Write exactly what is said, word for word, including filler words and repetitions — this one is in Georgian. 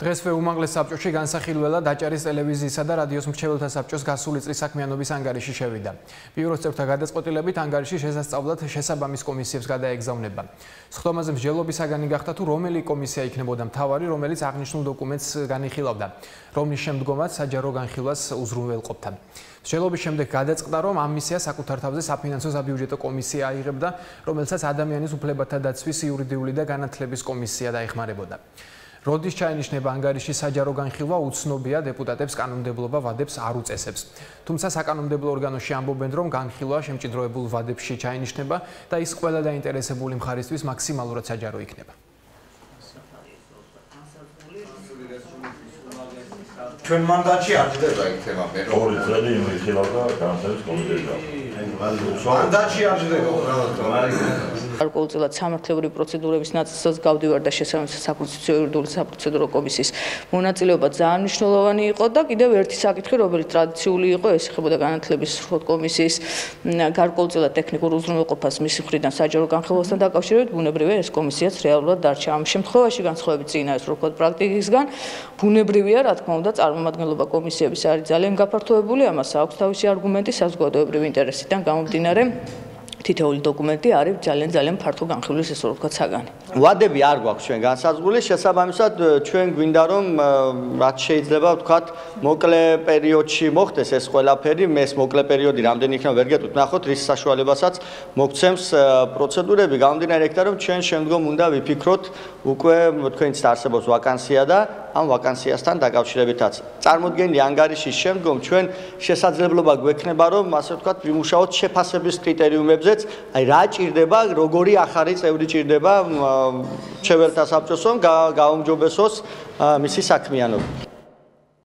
დღესვე უმაღლეს საბჭოში განსახილველა დაჭერის ტელევიზიისა და რადიოს მრჩეველთა საბჭოს გასული წლის საქმიანობის ანგარიში შევიდა. ბიუროს წევრთა გადაწყვეტილებით ანგარიში შესასწავლად შესაბამის კომისიებს გადაეგზავნება. სხდომაზე მსჯელობისაგანი გახდა თუ რომელი კომისია იქნებოდა მთავარი, რომელიც აღნიშნულ დოკუმენტს განიხილავდა, რომლის შემდგომაც საჯარო განხილვას უზრუნველყოფდა. მსჯელობის შემდეგ გადაწყდა, რომ ამ მისიას საკუთარ თავზე საფინანსო საბიუჯეტო კომისია აიღებდა, რომელსაც ადამიანის უფლებათა დაცვის იურიდიული და განათლების კომისია დაეხმარებოდა. როდის ჩაენიშნება ანგარიში საჯარო განხილვა უცნობია, დეპუტატებს კანონმდებლობა ვადებს არ უწესებს. თუმცა საკანონმდებლო ორგანოში ამბობენ, რომ განხილვა შემჭიდროებულ ვადებში ჩაენიშნება და ის ყველა დაინტერესებული მხარისთვის მაქსიმალურად საჯარო იქნება. ჩვენ მანდატში არ ჯდება იქ თემა მე რომ ორი წელი იმიხილავდა განათლების კომიტეტიდან. მანდატში არ ჯდება უბრალოდ გარკვეულწილად სამართლებრივი პროცედურების ნაწილსაც გავდივარ და შესაბამისი საკონსტიტუციო იურიდიული საპროცედურო კომისიის მონაწილეობა ძალიან მნიშვნელოვანი იყო და კიდევ ერთი საკითხი, რომელიც ტრადიციული იყო, ეს ეხებოდა განათლების კომისიის გარკვეულწილად ტექნიკურ უზრუნველყოფას მისი მხრიდან საჯარო განხილვასთან დაკავშირებით, ბუნებრივია ეს კომისიაც რეალურად დარჩა. ამ შემთხვევაში განსხვავებით წინა ეს რუკოთ პრაქტიკისგან, ბუნებრივია, რა თქმა უნდა, წარმომადგენლობა კომისიების არის ძალიან გაფართოებული, ამას აქვს თავისი არგუმენტი საზოგადოებრივი ინტერესიდან გამომდინარე. თითოეული დოკუმენტი არის ძალიან ძალიან ფართო განხილვის ესე რომ ვთქვათ საგანი. ვადები არ გვაქვს ჩვენ განსაზღვრული, შესაბამისად ჩვენ გვინდა რომ რაც შეიძლება ვთქვათ მოკლე პერიოდში მოხდეს ეს ყველაფერი, ეს მოკლე პერიოდი რამდენი იქნება ვერ გეტყვით, ნახოთ რის საშუალებასაც მოგცემს პროცედურები, გამომდინარე იქიდან რომ ჩვენ შემდგომ უნდა ვიფიქროთ უკვე თქვენიც არსებობს ვაკანსია და ამ ვაკანსიასთან დაკავშირებითაც. წარმოდგენილი ანგარიშის შემდგომ ჩვენ შესაძლებლობა გვექნება რომ ასე ვთქვათ ვიმუშაოთ შეფასების კრიტერიუმებზეც, აი რა ჭირდება, როგორი ახალი წევრი ჭირდება მრჩეველთა საბჭოს, რომ გააუმჯობესოს მისი საქმიანობა.